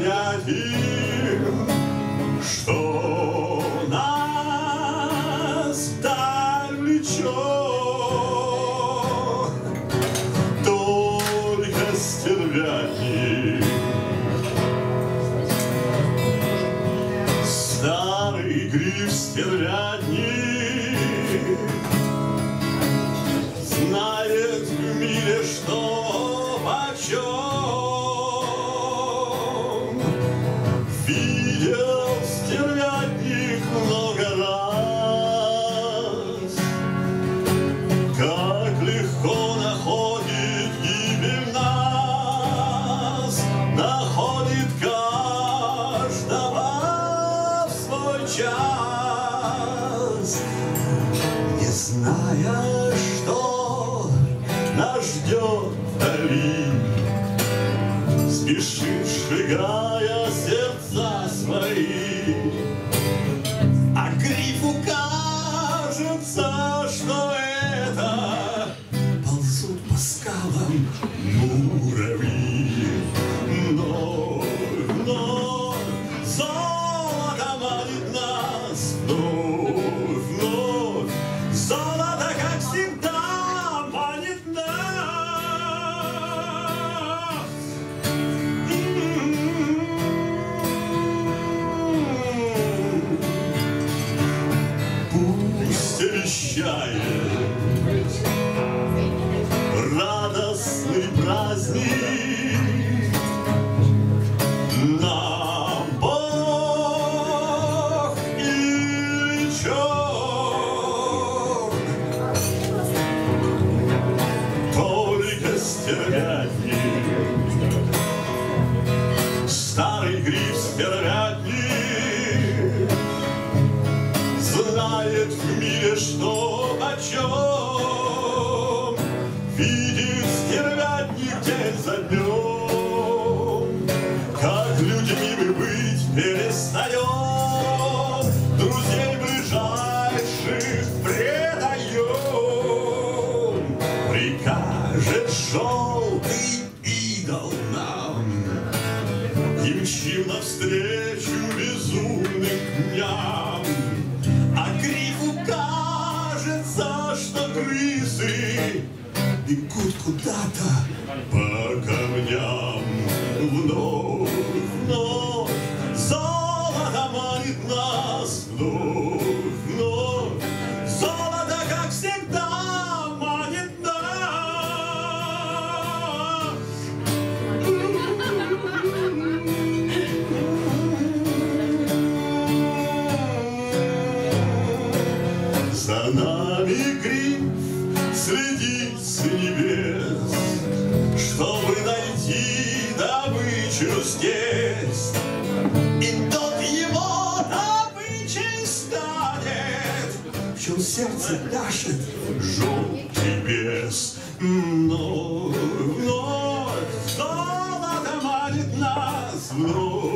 непонятен, что нас вдаль влечет. Только стервятник, старый гриф стервятник, знает в мире, что почем. Видел стервятник много раз, как легко находит гибель нас, находит каждого в свой час, не зная, что нас ждет вдали, спешит, сжигая сердца свои. А грифу кажется, что это ползут по скалам муравьи. Но золото манит нас вновь. Золото, как всегда, манит нас. Пусть обещает радостный праздник нам Бог или черт, только стервятник, старый гриф стервятник, знает в мире, что почем. Видит стервятник день за днем, как людьми мы быть перестаем, друзей ближайших предаем. Прикажет желтый идол нам, и мчим навстречу безумным дням. А грифу кажется, что крысы бегут куда-то по камням. Вновь золото манит нас, вновь золото, как всегда, манит нас. За нами гриф следит с небес, чтобы найти добычу здесь. И тот его добычей станет, в чем сердце пляшет желтый бес. Но вновь золото манит нас, вновь